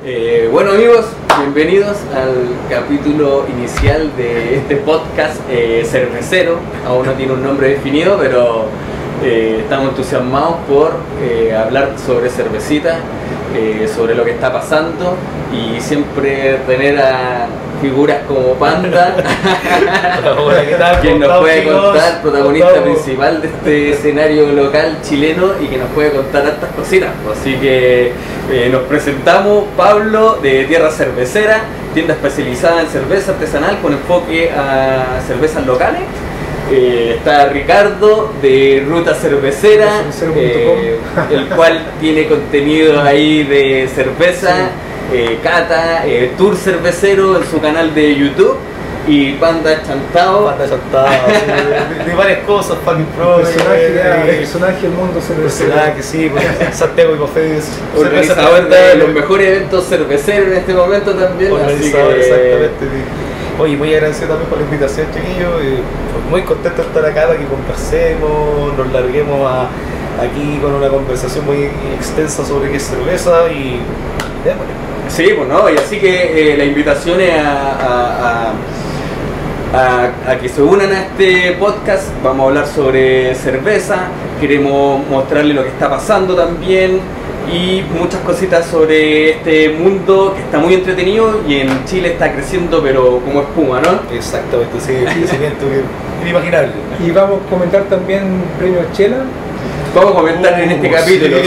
Bueno amigos, bienvenidos al capítulo inicial de este podcast cervecero. Aún no tiene un nombre definido, pero estamos entusiasmados por hablar sobre cervecita, sobre lo que está pasando y siempre tener a figuras como Panda, quien nos puede contar, protagonista principal de este escenario local chileno y que nos puede contar hartas cositas. Así que nos presentamos: Pablo de Tierra Cervecera, tienda especializada en cerveza artesanal con enfoque a cervezas locales. Está Ricardo de Ruta Cervecera, el cual tiene contenido ahí de cerveza, cata, tour cervecero en su canal de YouTube. Y Panda Chantao. De varias cosas, fucking pro. Personaje del mundo cervecero. Personaje, sí, Santiago y Cofés. Organizador de los mejores eventos cerveceros en este momento también. Organizador, exactamente. Oye, muy agradecido también por la invitación, chiquillos. Muy contento de estar acá para que conversemos, nos larguemos aquí con una conversación muy extensa sobre qué es cerveza y démosle. Sí, pues no, y así que la invitación es a que se unan a este podcast. Vamos a hablar sobre cerveza, queremos mostrarles lo que está pasando también y muchas cositas sobre este mundo que está muy entretenido y en Chile está creciendo pero como espuma, ¿no? Exactamente, sí, el crecimiento inimaginable. Y vamos a comentar también premios Chela. Vamos a comentar en este capítulo,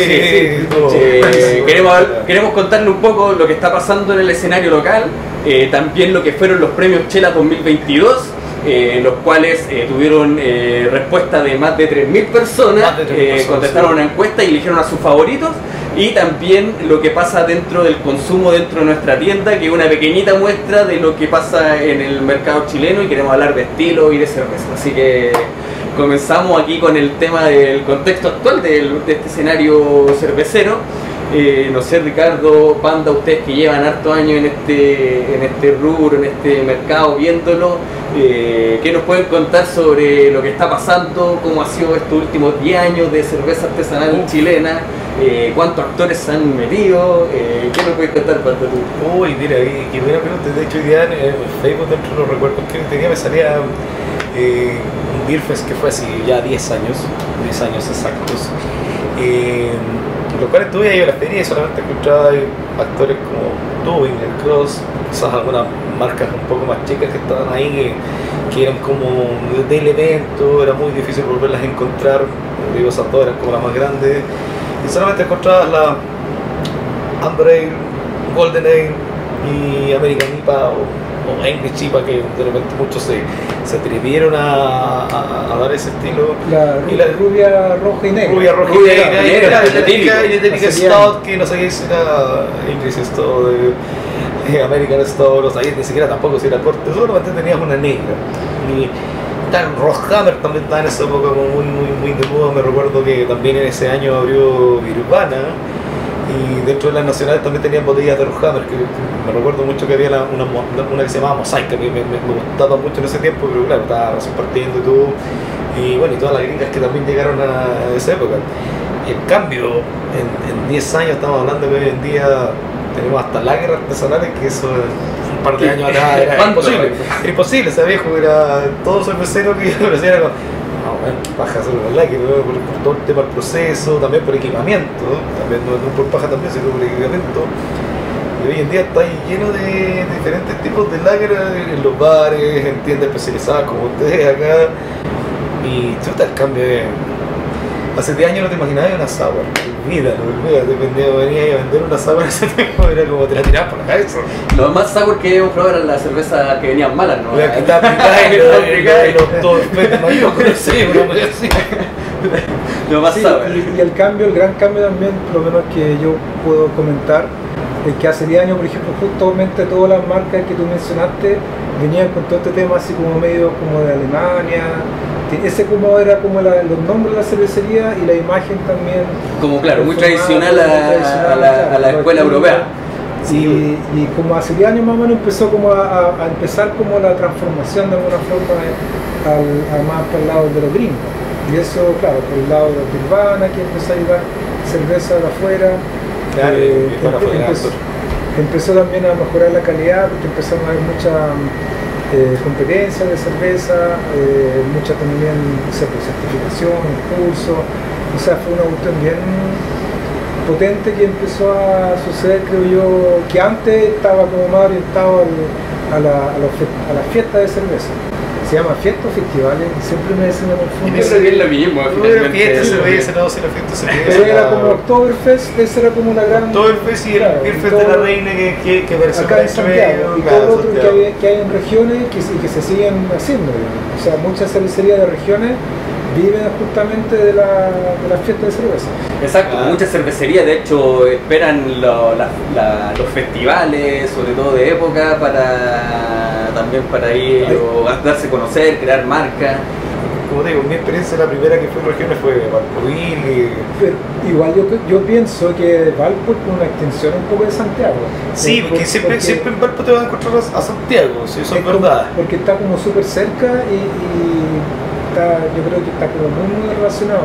queremos contarle un poco lo que está pasando en el escenario local, también lo que fueron los premios Chela 2022, los cuales tuvieron respuesta de más de 3.000 personas, contestaron una encuesta y eligieron a sus favoritos, y también lo que pasa dentro del consumo dentro de nuestra tienda, que es una pequeñita muestra de lo que pasa en el mercado chileno, y queremos hablar de estilo y de cerveza. Así que comenzamos aquí con el tema del contexto actual de este escenario cervecero. No sé, Ricardo, Panda, ustedes que llevan hartos años en este rubro, en este mercado, viéndolo, ¿qué nos pueden contar sobre lo que está pasando? ¿Cómo ha sido estos últimos 10 años de cerveza artesanal chilena? ¿Cuántos actores se han metido? ¿Qué nos puedes contar, Panda, tú? Uy, mira, qué buena pregunta. De hecho, hoy día en Facebook, dentro de los recuerdos que tenía, me salía un Beer Fest que fue así ya 10 años exactos. Lo cual estuve ahí a la feria y solamente escuchaba actores como tú, Ingrid Cross, quizás algunas marcas un poco más chicas que estaban ahí, que eran como del evento, era muy difícil volverlas a encontrar. Digo, esas dos eran como las más grandes y solamente encontrabas la Amber Ale, Golden Ale y American IPA o English IPA, que de repente muchos se atrevieron a dar ese estilo. Y la rubia roja y negra. Rubia roja y negra, y la típica Stout, que no sé si era English Stout, American Stout, no sabía ni siquiera tampoco si era corte, solamente tenías una negra. Y Rockhammer también estaba en esa época como muy de moda. Me recuerdo que también en ese año abrió Nirvana. Y dentro de las nacionales también tenían botellas de Rockhammer, que me recuerdo mucho que había una que se llamaba Mosaic, que me gustaba mucho en ese tiempo, pero claro, estaba recién partiendo y todo. Y bueno, y todas las gringas que también llegaron a esa época. Y en cambio, en 10 años estamos hablando que hoy en día tenemos hasta lagers artesanales, que eso un par de años atrás era imposible. Era imposible, ese viejo era todo cervecero que yo era como, paja hacer una lager, ¿no? por todo el tema del proceso, también por equipamiento, también no por paja también, sino por equipamiento. Y hoy en día está lleno de diferentes tipos de lager en los bares, en tiendas especializadas como ustedes acá. Y chuta, el cambio de... Hace 10 años no te imaginabas una sour, olvídalo, venía a vender una sour en ese tiempo, era como te la tirabas por la cabeza. Lo más sour que hemos probado eran las cervezas que venían malas, ¿no? La que estaba aplicada y los dos no iba con el cerebro, así. Lo más sour. Y el gran cambio también, por lo menos que yo puedo comentar, es que hace 10 años, por ejemplo, justamente todas las marcas que tú mencionaste venían con todo este tema así como medio como de Alemania. Ese como era como los nombres de la cervecería y la imagen también. Como claro, muy tradicional a la escuela europea. Y como hace 10 años más o menos empezó como a empezar como la transformación de alguna forma más para el lado de los gringos. Y eso, claro, por el lado de Nirvana, que empezó a llevar cerveza de afuera. Claro, empezó también a mejorar la calidad porque empezaron a haber mucha competencia de cerveza, mucha también certificación, impulso, o sea, fue una cuestión bien potente que empezó a suceder, creo yo, que antes estaba como más orientado a las fiestas de cerveza. Se llama fiesta o festivales, siempre me confundo. Yo creo que es lo mismo, fiesta cerveza, no, si la fiesta cerveza. Pero era como Oktoberfest, esa era como la gran... Oktoberfest y el Beerfest de la Reina que apareció acá en Santiago, y todo lo otro que hay en regiones que se siguen haciendo, digamos. O sea, muchas cervecerías de regiones viven justamente de las fiestas de cerveza. Exacto, muchas cervecerías de hecho esperan los festivales, sobre todo de época, también para ir a darse a conocer, crear marca. Como te digo, mi experiencia la primera que fue en regiones fue Valpodil. Pero igual yo pienso que Valpo es una extensión un poco de Santiago. Sí, porque siempre en Valpo te vas a encontrar a Santiago, si eso es verdad. Porque está como súper cerca y yo creo que está como muy relacionado.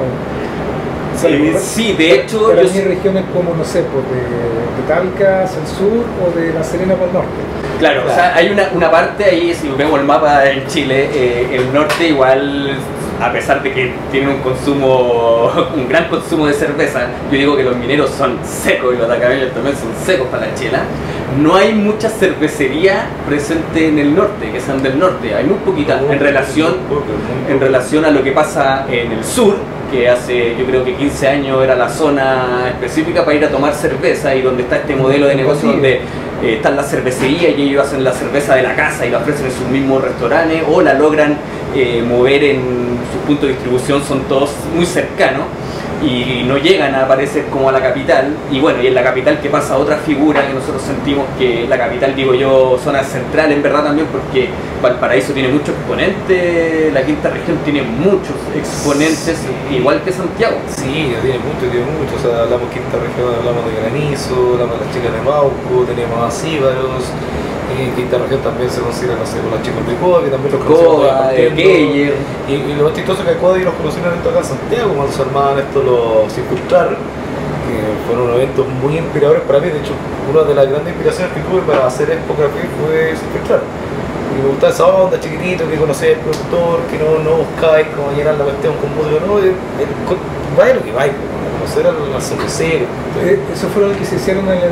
Sí, de hecho... Para mí regiones como, no sé, pues de Talca hacia el sur o de La Serena para el norte. Claro, o sea, hay una parte ahí, si vemos el mapa en Chile, el norte igual, a pesar de que tiene un gran consumo de cerveza, yo digo que los mineros son secos y los atacameños también son secos para la chela. No hay mucha cervecería presente en el norte, que sean del norte, hay muy poquitas en relación a lo que pasa en el sur, que hace yo creo que 15 años era la zona específica para ir a tomar cerveza y donde está este modelo de negocio donde están las cervecerías y ellos hacen la cerveza de la casa y la ofrecen en sus mismos restaurantes o la logran mover en sus puntos de distribución, son todos muy cercanos y no llegan a aparecer como a la capital. Y bueno, y en la capital que pasa otra figura que nosotros sentimos que la capital, digo yo, zona central en verdad también, porque Valparaíso tiene muchos exponentes, la quinta región tiene muchos exponentes, sí, igual que Santiago. Sí, tiene mucho, o sea, hablamos quinta región, hablamos de Granizo, hablamos de las chicas de Mauco, tenemos a Cíbaros. En quinta región también se considera, no sé, con los chicos de Coda, que también los conocemos Geyer. Y lo más chistoso es que a Coda y los conocieron acá en Santiago cuando se armaban estos los Circunstrar, que fueron eventos muy inspiradores para mí. De hecho, una de las grandes inspiraciones que tuve para hacer Epocraft fue Circunstrar. Y me gustaba esa onda, chiquitito, que conocés el productor, que no buscáis como llenar la cuestión con música, no, vaya lo que vaya, conocer al cervecero. ¿Eso fue lo que se hicieron en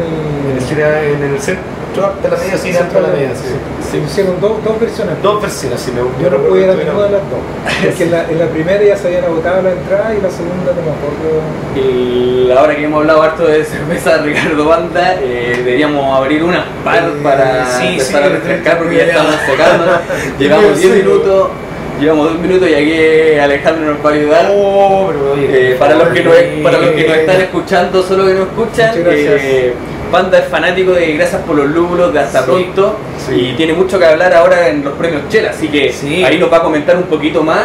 el centro de la media, sí, centro de la media, sí. Se hicieron dos versiones. Dos versiones, sí, me Yo no pude ir a ninguna de las dos. Porque en la primera ya se habían agotado la entrada y la segunda no me acuerdo. Ahora que hemos hablado harto de cerveza, Ricardo Banda, deberíamos abrir una par para empezar a refrescar porque ya estamos secando. Llevamos 10 minutos. Llevamos 2 minutos y aquí Alejandro nos va a ayudar. Para los que nos están escuchando, solo que nos escuchan, Banda es fanático de Gracias por los Lúpulos de Hasta Pronto y tiene mucho que hablar ahora en los premios Chela, así que ahí nos va a comentar un poquito más.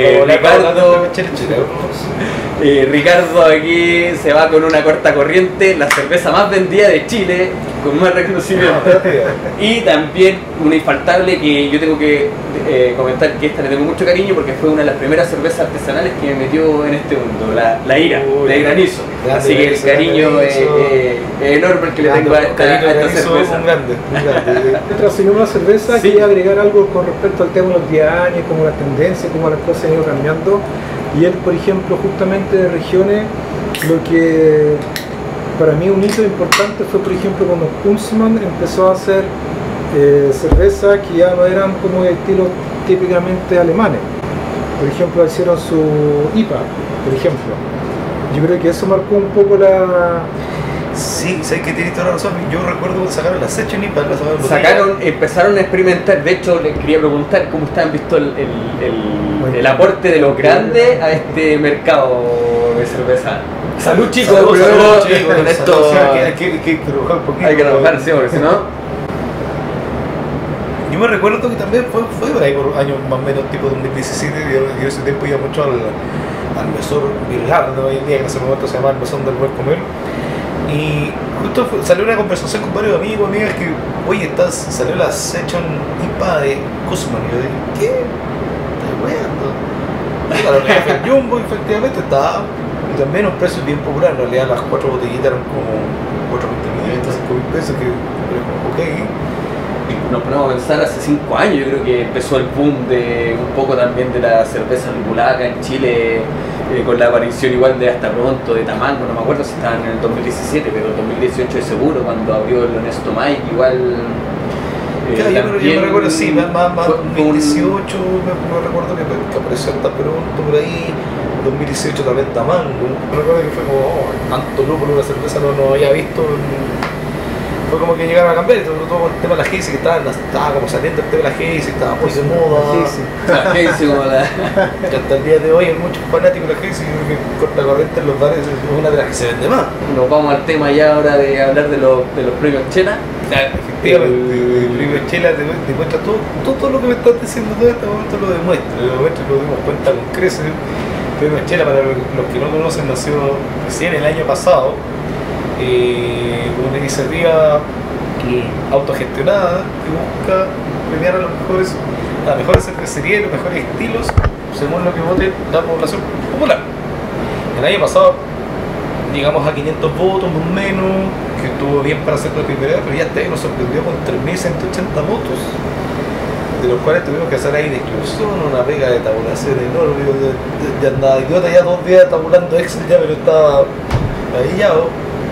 Ricardo aquí se va con una corta corriente, la cerveza más vendida de Chile, con más reconocimiento. Y también una infaltable que yo tengo que comentar que esta le tengo mucho cariño porque fue una de las primeras cervezas artesanales que me metió en este mundo, la Ira de Granizo. Así que el cariño es enorme el que le tengo a esta cerveza. Mientras seguimos la cerveza, quería agregar algo con respecto al tema de los 10 años, como la tendencia, cómo las cosas han ido cambiando. Y él, por ejemplo, justamente de regiones, lo que para mí un hito importante fue, por ejemplo, cuando Kunzmann empezó a hacer cervezas que ya no eran como de estilos típicamente alemanes. Por ejemplo, hicieron su IPA, por ejemplo. Yo creo que eso marcó un poco la... Sí, sé que tienes toda la razón. Yo recuerdo cuando sacaron la Session IPA, empezaron a experimentar. De hecho, les quería preguntar cómo estaban visto el aporte de los grandes a este mercado de cerveza. Salud, chicos. Salud, chicos. Con esto hay que trabajar un poquito. Hay que trabajar, sí, porque si no... Yo me recuerdo que también fue por ahí, por años más o menos, tipo 2017. Yo ese tiempo iba mucho al mesón Virgar, de hoy en día, que en ese momento se llamaba el mesón del buen comer. Y justo salió una conversación con varios amigos, amigas, que, oye, salió la Session IPA de Kunzmann. Y yo dije, ¿qué? ¿Estás weando? Claro, el Jumbo efectivamente estaba, y también un precio bien popular. En realidad las 4 botellitas eran como 4.500. 5.000 pesos, que, ok. Nos ponemos a pensar hace 5 años, yo creo que empezó el boom de un poco también de la cerveza lupulada acá en Chile, con la aparición igual de Hasta Pronto, de Tamango, no me acuerdo si estaban en el 2017, pero el 2018 es seguro, cuando abrió el Honesto Mike, igual... Claro, yo me recuerdo, sí, más 2018, me recuerdo que apareció Hasta Pronto por ahí, 2018 también Tamango, recuerdo que fue como, tanto lúpulo, una cerveza no había visto, fue como que llegaron a cambiar, sobre todo con el tema de la Hazy, que estaba como saliendo el tema de la Hazy, estaba muy de moda, La Hazy como la... que hasta el día de hoy hay muchos fanáticos de la Hazy, que corta corriente en los bares es una de las que se vende más. Nos vamos al tema ya ahora de hablar de los premios Chela. Claro, efectivamente, el premio Chela demuestra todo lo que me estás diciendo, todo este momento lo demuestra, lo dimos cuenta con creces. El premio Chela, para los que no conocen, nació recién el año pasado, una iniciativa autogestionada que busca premiar a las mejores cervecerías y los mejores estilos según lo que vote la población popular. El año pasado llegamos a 500 votos, más o menos, que estuvo bien para hacer la primera vez, pero ya este año nos sorprendió con 3.180 votos, de los cuales tuvimos que hacer ahí de exclusión, una pega de tabulación enorme. Yo andaba idiota ya 2 días tabulando Excel, ya pero estaba ahillado.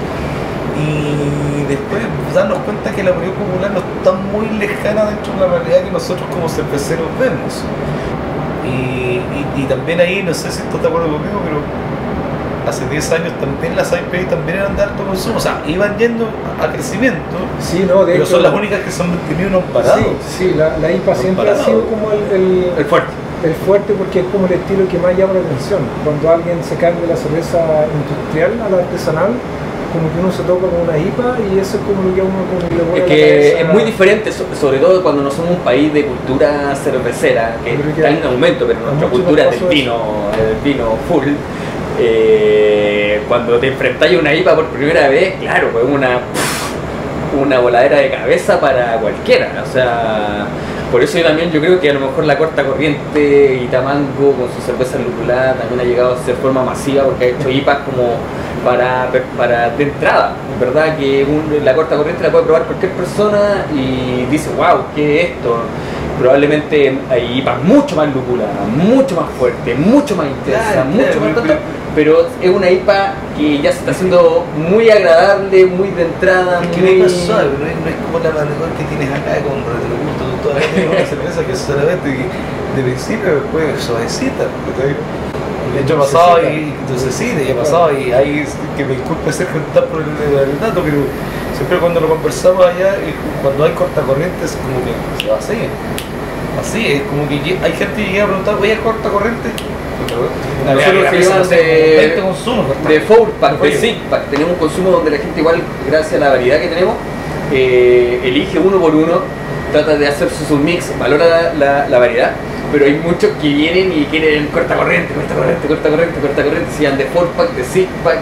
Y después darnos cuenta que la opinión popular no está muy lejana dentro de la realidad que nosotros como cerveceros vemos. Y también ahí, no sé si estás de acuerdo conmigo, pero hace 10 años también las IPA también eran de alto consumo, o sea, iban yendo a crecimiento, sí, no, de pero hecho, son las únicas que se han mantenido y no han parado. Sí, la IPA siempre ha sido como el fuerte. El fuerte, porque es como el estilo que más llama la atención. Cuando alguien se cambia de la cerveza industrial a la artesanal, como que uno se toca con una IPA y eso es como lo que a uno como que le vuelve es que la cabeza. es muy diferente, sobre todo cuando no somos un país de cultura cervecera, que está en aumento, pero nuestra cultura es del vino full. Cuando te enfrentas a una IPA por primera vez, claro, pues una voladera de cabeza para cualquiera, o sea, por eso yo creo que a lo mejor la Corta Corriente y Tamango con su cerveza lupulada también ha llegado a ser forma masiva, porque ha hecho IPAs como para de entrada, ¿verdad? Que la Corta Corriente la puede probar cualquier persona y dice, wow, ¿qué es esto? Probablemente hay IPAs mucho más lupuladas, mucho más fuertes, mucho más intensas, mucho más tanto, pero es una IPA que ya se está haciendo muy agradable, muy de entrada, es que muy... no es suave, no es como la manual que tienes acá con retrogusto, tú todavía tienes una cerveza que solamente de principio después suavecita. De hecho pasado y entonces sí, de pasado y ahí que me disculpe ser contar por el dato, pero siempre cuando lo conversamos allá, cuando hay corta corriente es como que se va así, es como que hay gente que llega a preguntar, oye, ¿es corta corriente? Nosotros seguimos de 4-pack, de 6-pack, tenemos un consumo donde la gente igual, gracias a la variedad que tenemos, elige uno por uno, trata de hacer su mix, valora la variedad, pero hay muchos que vienen y quieren corta corriente, si van de 4-pack, de 6-pack.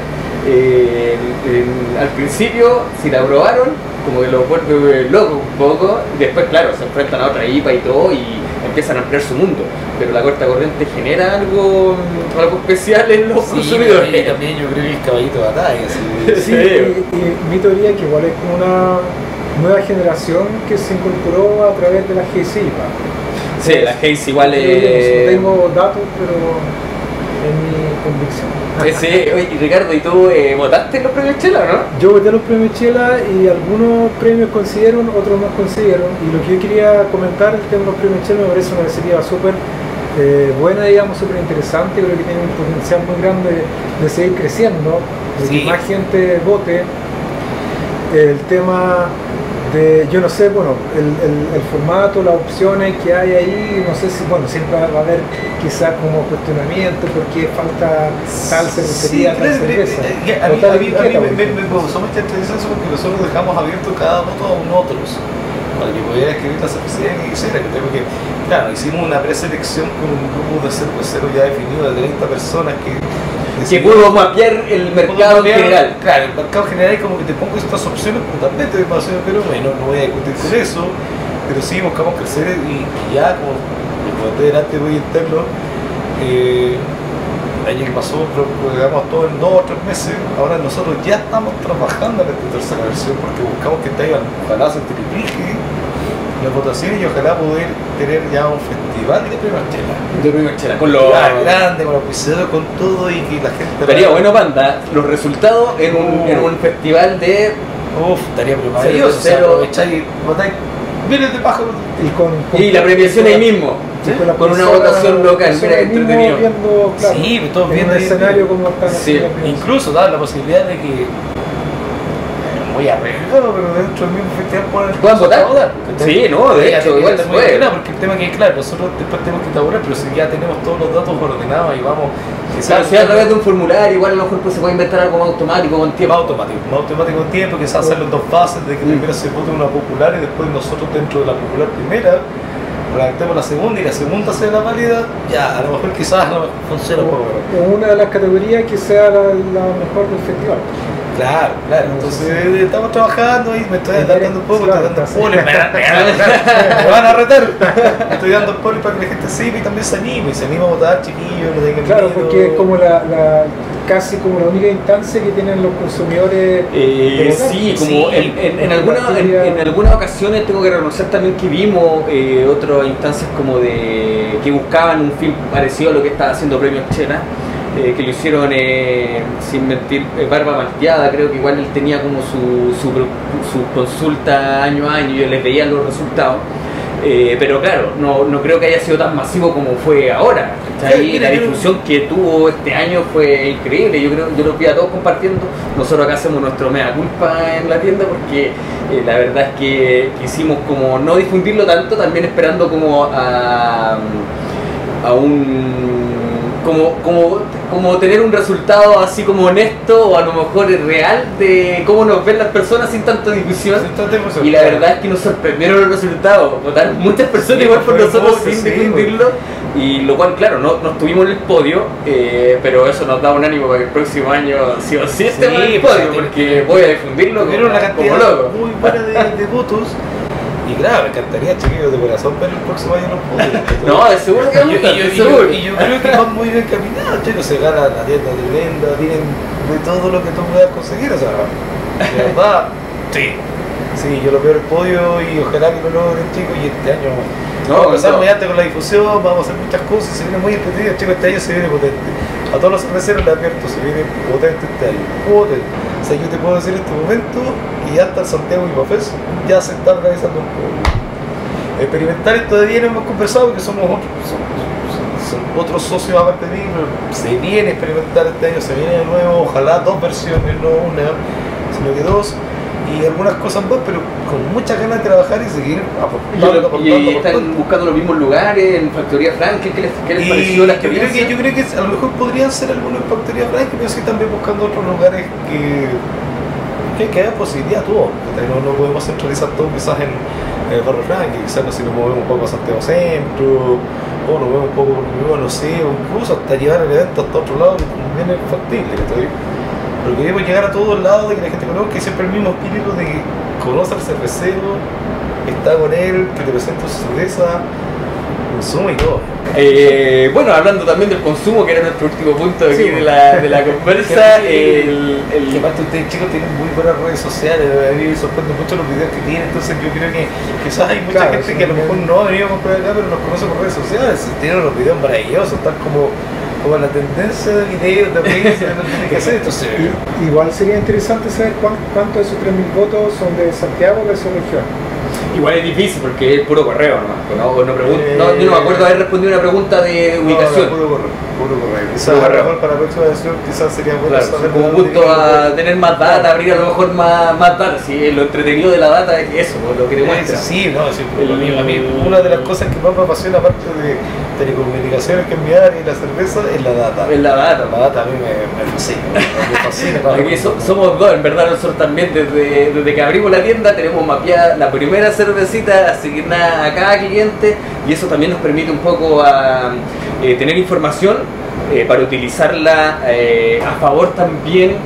Al principio, si la probaron, como que lo vuelve loco un poco, y después, claro, se enfrentan a otra IPA y todo y empiezan a ampliar su mundo. Pero la corta corriente genera algo especial en los consumidores. Y también yo creo que es caballito de batalla. Sí, y mi teoría es que igual es como una nueva generación que se incorporó a través de la Hazy IPA. Sí, la Hazy igual es... No tengo datos, pero es mi convicción. Sí, oye, y Ricardo, ¿y tú votaste en los premios Chela, no? Yo voté los premios Chela y algunos premios consiguieron, otros no consiguieron. Y lo que yo quería comentar, el tema de los premios Chela, me parece una iniciativa súper buena, digamos, súper interesante. Creo que tiene un potencial muy grande de seguir creciendo, de que más gente vote. El tema de, yo no sé, bueno, el formato, las opciones que hay ahí, no sé si, bueno, siempre va a haber quizás como cuestionamiento porque falta tal cervecería, tal cerveza. A mí me gustó mucho eso porque nosotros dejamos abierto cada voto a otros para que pudiera escribir la cervecería que quisiera, porque claro, hicimos una preselección con un grupo de cerveceros ya definido de 30 personas que pudo mapear el mercado general. Claro, el mercado general es como que te pongo estas opciones totalmente de pasión, pero bueno, no voy a discutir con eso, pero sí buscamos crecer y ya como delante voy interno, el año que pasó, creo que llegamos todo en 2 o 3 meses. Ahora nosotros ya estamos trabajando en esta tercera versión porque buscamos que ojalá se triplique las votaciones y ojalá poder tener ya un festival de premios Chela. De premios Chela, con lo grande, con los piseros, con todo y que la gente... Estaría bueno, Panda, los resultados en un festival de... Estaría maravilloso. O sea, aprovecháis y votáis miles de pájaros. Y la premiación ahí mismo. Sí, con una votación local, mira que entretenido. Viendo, claro, sí, todos viendo el escenario como están sí. Incluso da la posibilidad de que muy arriesgado, pero dentro del mismo festival puedan votar. Sí, no, de hecho, igual se puede. Porque el tema es que, claro, nosotros después tenemos que tabular, pero si ya tenemos todos los datos ordenados y vamos. Claro, si a través de un formulario, igual a lo mejor pues, se puede inventar algo más automático con tiempo. Más automático con tiempo, quizás hacerlo en 2 fases, de que primero se vote una popular y después nosotros dentro de la popular primera redactemos la segunda y la segunda sea la válida, ya, a lo mejor quizás funciona un poco. O una de las categorías que sea la mejor del festival. Claro, entonces estamos trabajando y me estoy adelantando un poco, estoy dando spoiler, me van a retar. Estoy dando spoiler para que la gente sepa y también se anime, a votar, chiquillos, no tengan miedo. Claro, porque es como casi como la única instancia que tienen los consumidores. Sí, como en algunas ocasiones tengo que reconocer también que vimos otras instancias como de que buscaban un film parecido a lo que estaba haciendo Premios Chela. Que lo hicieron, sin mentir, Barba Malteada, creo que igual él tenía como su consulta año a año y yo les veía los resultados, pero claro, no creo que haya sido tan masivo como fue ahora. Sí, la difusión que tuvo este año fue increíble, yo lo vi a todos compartiendo. Nosotros acá hacemos nuestro mea culpa en la tienda porque la verdad es que quisimos como no difundirlo tanto, también esperando como a un... Como tener un resultado así como honesto o a lo mejor real de cómo nos ven las personas sin tanta difusión. Y la verdad es que nos sorprendieron los resultados. Votaron muchas personas igual por nosotros sin difundirlo. Y lo cual, claro, no estuvimos en el podio, pero eso nos da un ánimo para que el próximo año sí o sí estemos en el podio, porque voy a difundirlo como una cantidad loco. Muy buena de votos. Y claro, me encantaría, chiquillos de corazón, pero el próximo año no puedo. No, de seguro que seguro. Y yo creo que van muy bien caminados, chicos. Se gana la tienda de venda, tienen de todo lo que tú puedas conseguir. O sea, de verdad, sí, yo lo veo en el podio y ojalá que lo logren, chicos. Y este año vamos a empezar muy antes con la difusión, vamos a hacer muchas cosas. Se viene muy entretenido, chicos. Este año se viene potente. A todos los cerveceros les advierto, se viene potente este año. Potente. O sea, yo te puedo decir en este momento, y hasta el Santiago Hipofest ya se está organizando un poco. Experimentales todavía no hemos conversado porque somos otros socios aparte de mí, pero se viene experimental este año, se viene de nuevo, ojalá 2 versiones, no una, sino que 2, y algunas cosas más, pero con muchas ganas de trabajar y seguir aportando. Y están buscando los mismos lugares, en Factoría Franklin, ¿qué les pareció la experiencia? Yo creo que a lo mejor podrían ser algunos en Factoría Franklin, pero sí también buscando otros lugares que haya posibilidad a todo. No podemos centralizar todo quizás en el barrio Franklin, quizás si nos movemos un poco a Santiago Centro, o nos movemos un poco por Bilbao, no sé, o incluso hasta llevar el evento hasta otro lado que también es factible. Pero queremos llegar a todos lados y que la gente conozca, y siempre el mismo espíritu de que conoce al cervecero, está con él, que te presenta su cerveza, consumo y todo. Bueno, hablando también del consumo, que era nuestro último punto aquí de la conversa, que aparte ustedes chicos tienen muy buenas redes sociales, a mí me sorprende mucho los videos que tienen, entonces yo creo que quizás hay mucha gente que a lo mejor no ha venido a comprar acá, pero nos conoce por redes sociales, tienen unos videos maravillosos, están como la tendencia de videos, de redes, no tiene que hacer, entonces... Igual sería interesante saber cuántos de esos 3.000 votos son de Santiago o de su región. Igual es difícil porque es puro correo, yo no me acuerdo haber respondido una pregunta de ubicación. Puro correo. Quizás a lo mejor para la próxima versión quizás sería bueno saber como punto a tener más data, abrir a lo mejor más data, si lo entretenido de la data es eso, lo que te muestra. Sí, a mí una de las cosas que más me apasiona aparte de telecomunicaciones que enviar y la cerveza es la data. Es la data. La data a mí me fascina. Aquí somos dos, en verdad nosotros también desde que abrimos la tienda tenemos mapeada la primera cervecita asignada a cada cliente y eso también nos permite un poco a tener información para utilizarla a favor también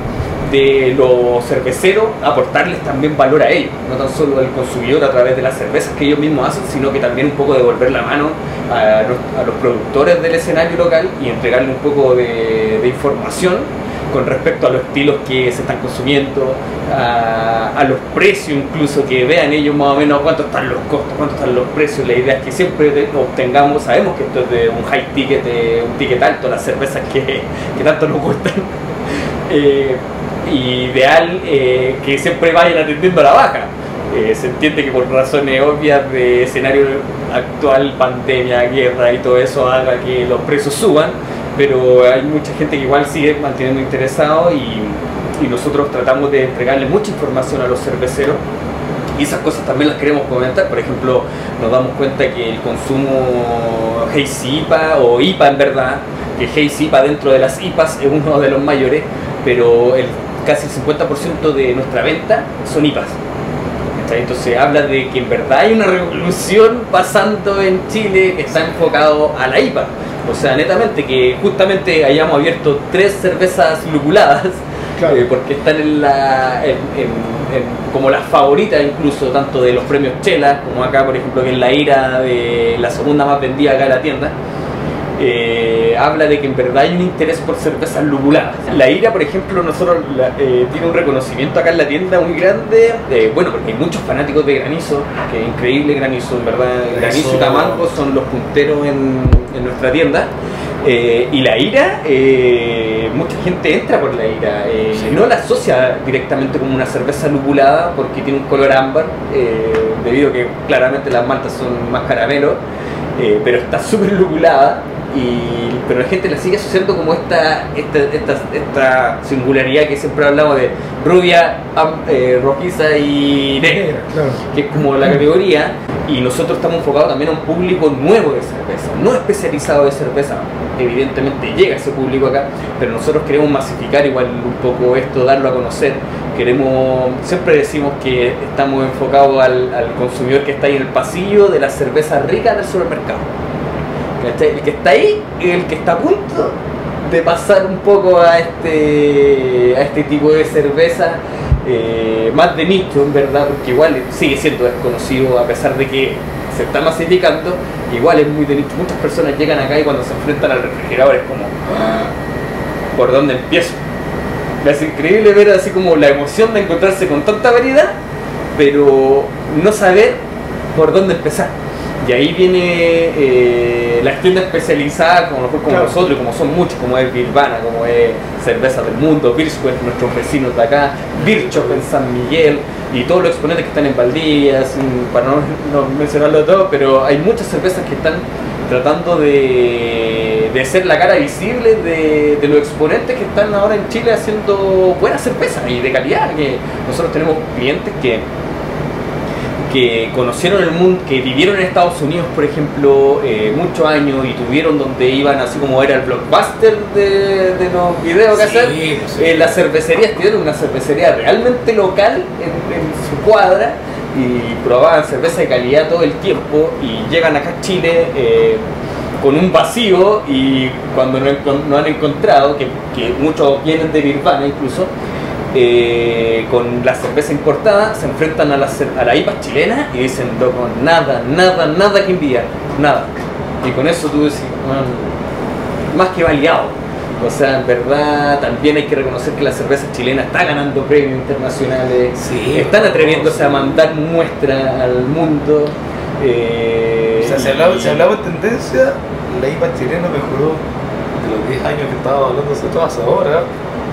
de los cerveceros aportarles también valor a ellos, no tan solo al consumidor a través de las cervezas que ellos mismos hacen, sino que también un poco devolver la mano a los productores del escenario local y entregarle un poco de información con respecto a los estilos que se están consumiendo, a los precios incluso, que vean ellos más o menos cuánto están los costos, cuánto están los precios. La idea es que siempre obtengamos, sabemos que esto es de un high ticket, un ticket alto, las cervezas que tanto nos gustan. Ideal que siempre vayan atendiendo a la baja. Se entiende que por razones obvias de escenario actual, pandemia, guerra y todo eso haga que los precios suban, pero hay mucha gente que igual sigue manteniendo interesado y nosotros tratamos de entregarle mucha información a los cerveceros y esas cosas también las queremos comentar. Por ejemplo, nos damos cuenta que el consumo Hazy IPA o IPA en verdad, que Hazy IPA dentro de las IPAs es uno de los mayores, pero casi el 50% de nuestra venta son IPAs. Entonces habla de que en verdad hay una revolución pasando en Chile que está enfocado a la IPA. O sea, netamente que justamente hayamos abierto 3 cervezas lupuladas, claro, porque están como las favoritas incluso, tanto de los premios Chela, como acá por ejemplo, que es la IRA, de la segunda más vendida acá en la tienda. Habla de que en verdad hay un interés por cervezas lupuladas. La IRA, por ejemplo, nosotros tiene un reconocimiento acá en la tienda muy grande, bueno, porque hay muchos fanáticos de Granizo, que es increíble Granizo, en verdad. Granizo y Tamanco son los punteros en nuestra tienda. Y la IRA, mucha gente entra por la IRA, no la asocia directamente como una cerveza lupulada porque tiene un color ámbar, debido a que claramente las maltas son más caramelo, pero está súper lupulada. Pero la gente la sigue asociando como esta singularidad que siempre hablamos de rubia, rojiza y negra, claro, que es como la categoría. Y nosotros estamos enfocados también a un público nuevo de cerveza, no especializado de cerveza. Evidentemente llega ese público acá, pero nosotros queremos masificar igual un poco esto, darlo a conocer. Siempre decimos que estamos enfocados al consumidor que está ahí en el pasillo de las cervezas ricas del supermercado. El que está ahí es el que está a punto de pasar un poco a este tipo de cerveza más de nicho, en verdad, porque igual sigue siendo desconocido a pesar de que se está masificando. Igual es muy de nicho. Muchas personas llegan acá y cuando se enfrentan al refrigerador es como ¿por dónde empiezo? Es increíble ver así como la emoción de encontrarse con tanta variedad, pero no saber por dónde empezar. Y ahí viene la tienda especializada como claro, nosotros, como son muchos, como es Birvana, como es Cerveza del Mundo, Birsquest, nuestros vecinos de acá, Birchoff en San Miguel, y todos los exponentes que están en Valdivia, para no mencionarlo todo, pero hay muchas cervezas que están tratando de ser la cara visible de los exponentes que están ahora en Chile haciendo buena cerveza y de calidad. Que nosotros tenemos clientes que conocieron el mundo, que vivieron en Estados Unidos, por ejemplo, muchos años y tuvieron donde iban, así como era el blockbuster de los videos que hacen, las cervecerías, tienen una cervecería realmente local en su cuadra y probaban cerveza de calidad todo el tiempo y llegan acá a Chile con un vacío, y cuando no han encontrado, que muchos vienen de Birvana incluso, con la cerveza importada, se enfrentan a la IPA chilena y dicen, loco, nada que envidiar, nada. Y con eso tú decís, más que validado. O sea, en verdad también hay que reconocer que la cerveza chilena está ganando premios internacionales, están atreviéndose a mandar muestras al mundo. O sea, si hablamos de tendencia, la IPA chilena mejoró de los 10 años que estaba hablando nosotros hasta ahora.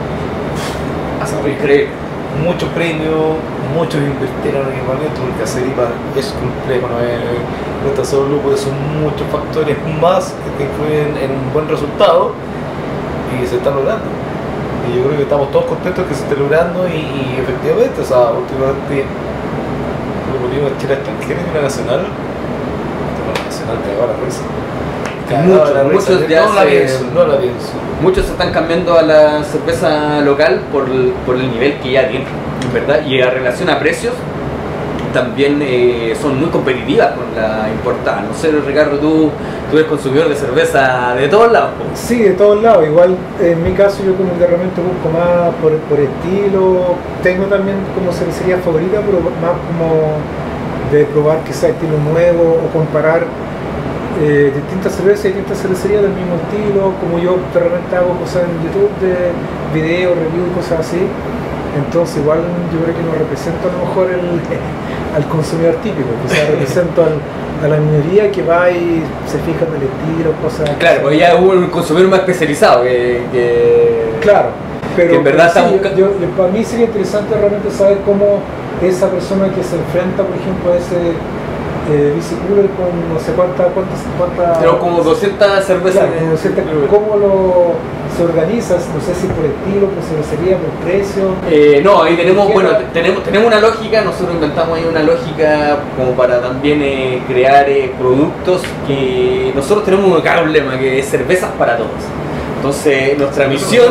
Increíble. Muchos premios, muchos invirtieron en equipamiento, porque hacer IPA es complejo, no es tan solo lujo, son muchos factores más que influyen en un buen resultado y se está logrando. Y yo creo que estamos todos contentos que se esté logrando y efectivamente, o sea, últimamente lo ponimos en Chile extranjera y una nacional que va a la risa. Muchos ya muchos se están cambiando a la cerveza local por el nivel que ya tiene, ¿verdad? Y en relación a precios, también son muy competitivas con la importada. No sé, Ricardo, tú eres consumidor de cerveza de todos lados, po. Sí, de todos lados. Igual en mi caso yo como que de repente busco más por estilo. Tengo también como cervecería favorita, pero más como de probar quizá estilo nuevo o comparar distintas cervezas y distintas cervecerías del mismo estilo. Como yo de repente hago cosas en YouTube de videos, reviews y cosas así. Entonces igual yo creo que no represento a lo mejor al consumidor típico, quizás represento a la minoría que va y se fija en el estilo, cosas. Claro, porque ya hubo un consumidor más especializado Claro, pero que en verdad sí, está buscando. para mí sería interesante realmente saber cómo esa persona que se enfrenta, por ejemplo, a ese bicicooler con no sé cuántas Pero como 200 cervezas. claro, como 200, ¿cómo se organiza? No sé si por estilo, por cervecería, por precio. No, ahí tenemos una lógica. Nosotros inventamos ahí una lógica como para también crear productos que nosotros tenemos un claro lema que es cervezas para todos. Entonces nuestra misión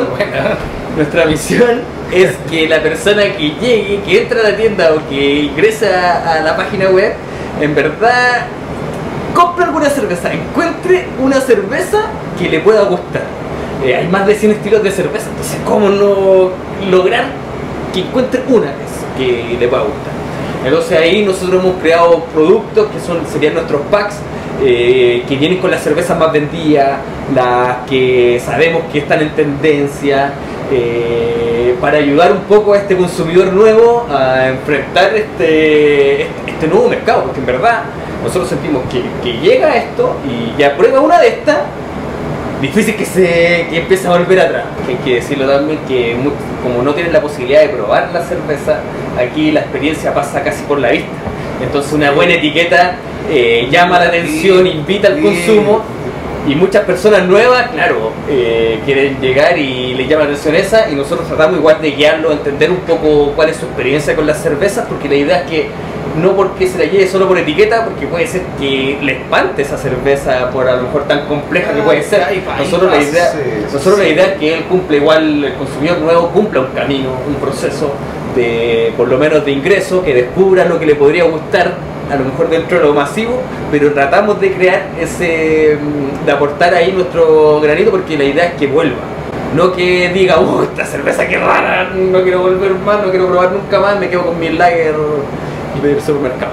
es que la persona que llegue, que entra a la tienda o que ingresa a la página web, en verdad compre alguna cerveza, encuentre una cerveza que le pueda gustar. Hay más de 100 estilos de cerveza, entonces ¿cómo no lograr que encuentre una que le pueda gustar? Entonces ahí nosotros hemos creado productos que serían nuestros packs, que vienen con las cervezas más vendidas, las que sabemos que están en tendencia, para ayudar un poco a este consumidor nuevo a enfrentar este nuevo mercado, porque en verdad nosotros sentimos que llega esto y ya prueba una de estas, difícil que empiece a volver atrás. Hay que decirlo también que como no tienen la posibilidad de probar la cerveza, aquí la experiencia pasa casi por la vista. Entonces una buena etiqueta llama la atención, invita al consumo, y muchas personas nuevas, claro, quieren llegar y les llama la atención esa, y nosotros tratamos igual de guiarlo, a entender un poco cuál es su experiencia con las cervezas, porque la idea es que no porque se la lleve solo por etiqueta, porque puede ser que le espante esa cerveza por a lo mejor tan compleja que puede ser. Nosotros la idea es que él cumpla igual, el consumidor nuevo cumpla un camino, un proceso de, por lo menos de ingreso, que descubra lo que le podría gustar, a lo mejor dentro de lo masivo, pero tratamos de crear de aportar ahí nuestro granito, porque la idea es que vuelva. No que diga, esta cerveza que rara, no quiero volver más, no quiero probar nunca más, me quedo con mi lager y pedir supermercado.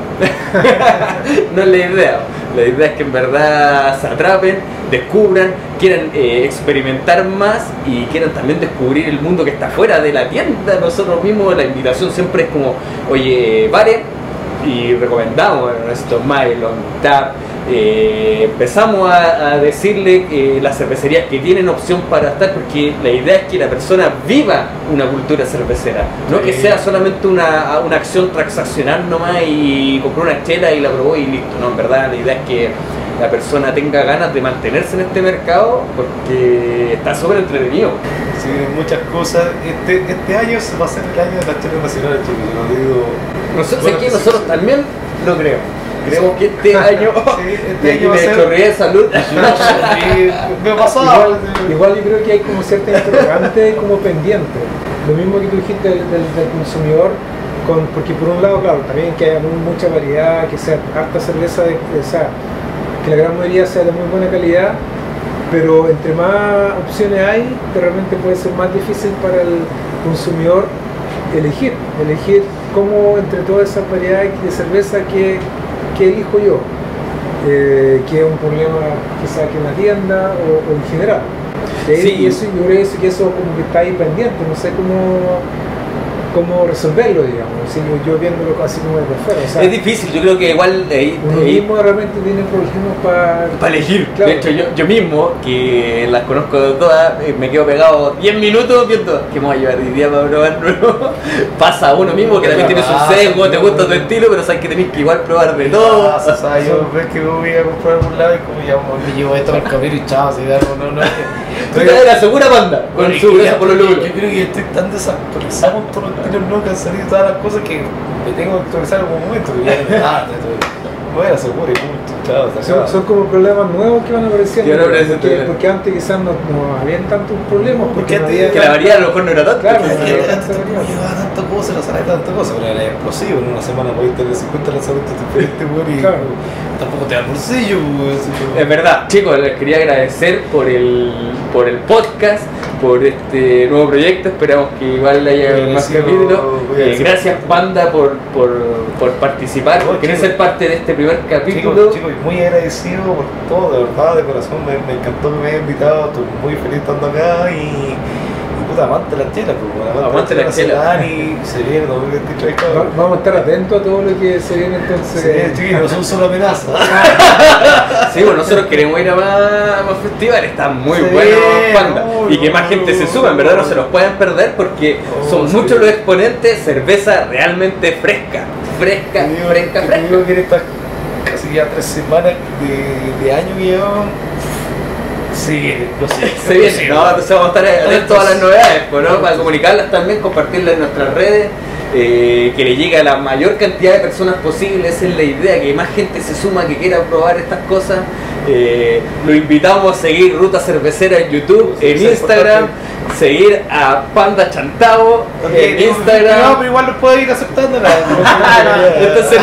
No es la idea. La idea es que en verdad se atrapen, descubran, quieran experimentar más y quieran también descubrir el mundo que está fuera de la tienda. Nosotros mismos, la invitación siempre es como, oye, pare, y recomendamos nuestro Mile on Tap. Empezamos a decirle las cervecerías que tienen opción para estar, porque la idea es que la persona viva una cultura cervecera, no que sea solamente una acción transaccional nomás y compró una chela y la probó y listo. No, en verdad la idea es que la persona tenga ganas de mantenerse en este mercado, porque está súper entretenido. Sí, muchas cosas. Este año se va a ser el año de la chela nacional de Chile, yo lo digo. Nosotros también lo creemos. Creemos que este año, este año va a ser chorré de salud. Me ha pasado. Igual yo creo que hay como cierta interrogante como pendiente. Lo mismo que tú dijiste del consumidor, porque por un lado, claro, también que haya mucha variedad, que sea harta cerveza, que la gran mayoría sea de muy buena calidad, pero entre más opciones hay, realmente puede ser más difícil para el consumidor elegir cómo entre todas esas variedades de cerveza que elijo yo, que es un problema quizá que en la tienda o en general. Sí. Y eso, yo creo que eso como que está ahí pendiente, no sé cómo resolverlo, digamos, si yo viéndolo casi como desde fuera. O sea, es difícil, yo creo que igual uno mismo realmente tiene problemas para elegir. Claro. De hecho, yo mismo, que las conozco todas, me quedo pegado 10 minutos viendo que me voy a llevar hoy día para probar nuevo. Pasa a uno mismo que también tiene su sesgo, te gusta tu estilo, pero sabes que tenés que igual probar de todo. O sea, yo ves que voy a comprar por un lado y como ya me llevo esto al camino y chao, así no. Tú te das la segura banda con su grasa por los Yo lúpulos. creo que estoy tan desactualizado con todos los estilos nuevos que han salido, todas las cosas que me tengo que actualizar en algún momento. Que ya no me voy a la segura y punto. Claro, está Son, claro. son como problemas nuevos que van apareciendo. Que van apareciendo, porque, claro. porque antes quizás no habían tantos problemas. Porque no antes- había Que la variedad a lo mejor no era tanto. Claro, Es que no, antes tampoco llevaba tanta cosa, no sabía tanta cosa, pero era explosivo. En una semana podías tener 50 lanzamientos diferentes, weón, y Claro. tampoco te da el bolsillo, weón. así que- Es verdad, chicos, les quería agradecer por el podcast, por este nuevo proyecto. Esperamos que igual haya más Agradecido, capítulos. agradecido. Gracias, Panda, por participar, por querer chicos. ser parte de este primer capítulo. Chicos, muy agradecido por todo, de verdad, de corazón, me encantó que me hayan invitado, estoy muy feliz estando acá y puta, amante las chelas, pues, Aguante las chelas. Y se viene 2023, cabrón. Vamos a estar atentos a todo lo que se viene entonces. Sí, chiquillos, no son solo amenazas. Sí, bueno, nosotros queremos ir a más festivales, están muy Sí, buenos, Panda. no, Y que más no, gente se suma, en verdad no se los pueden perder porque son sí. muchos los exponentes, cerveza realmente fresca, fresca. Digo que en estas casi ya 3 semanas de año que llevamos, sí, lo sé. Se viene, ¿no? Entonces vamos a estar atentos a las novedades, pues, ¿no? Para comunicarlas también, compartirlas en nuestras redes, que le llegue a la mayor cantidad de personas posible. Esa es la idea, que más gente se suma, que quiera probar estas cosas. Lo invitamos a seguir Ruta Cervecera en YouTube, en Sí, es Instagram, importante. seguir a Panda Chantavo en No, Instagram. pero igual los puedo ir aceptando. Entonces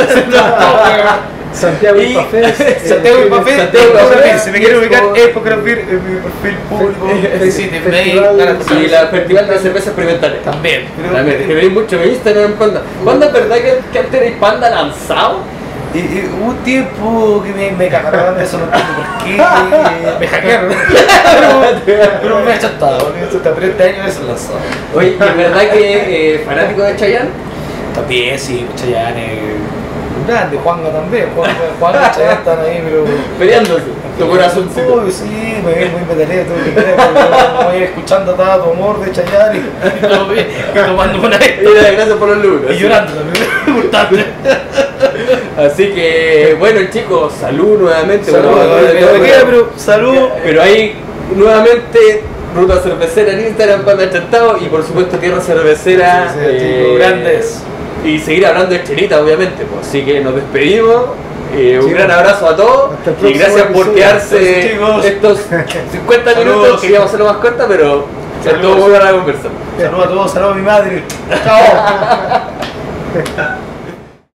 no. Santiago y Y- Pafés. Santiago y Papel, Santiago y Papel, si me quieren ubicar Expo. es porque lo vi en mi perfil público, visítenme ahí, Y la Festival de Cerveza Experimental. también. También, es que veis mucho en Instagram Panda. ¿Panda es verdad que antes erais Panda lanzado? Y hubo un tiempo que me cagaron de eso, no entiendo por qué, me hackearon. Pero me he chantado, pero este año es lanzado. Oye, ¿y es verdad que fanático de Chayanne? También, sí, Chayanne, grande, Juanga también, Juanga y Chayanne están ahí, pero... Peleándose, tu corazoncito. Uy, sí, me vi muy metalero, todo que creer, pero voy escuchando todo tu amor de Chayanne y tomando una Mira, gracias por los lucros. y llorando también, importante. Así que, bueno chicos, salud nuevamente. Salud, Bueno, pero salud. pero ahí, nuevamente, Ruta Cervecera en Instagram, Panda Chantavo, y por supuesto Tierra Cervecera. Chicos, grandes. Y seguir hablando de chelita, obviamente. Pues. Así que nos despedimos. Un Sí, gran abrazo a todos. hasta el Y próximo gracias por episodio. quedarse Gracias, chicos. estos 50 minutos. Saludos. Queríamos hacerlo más corta, pero Saludos. estuvo muy buena la conversación. Saludos a todos, saludos a mi madre. Chao.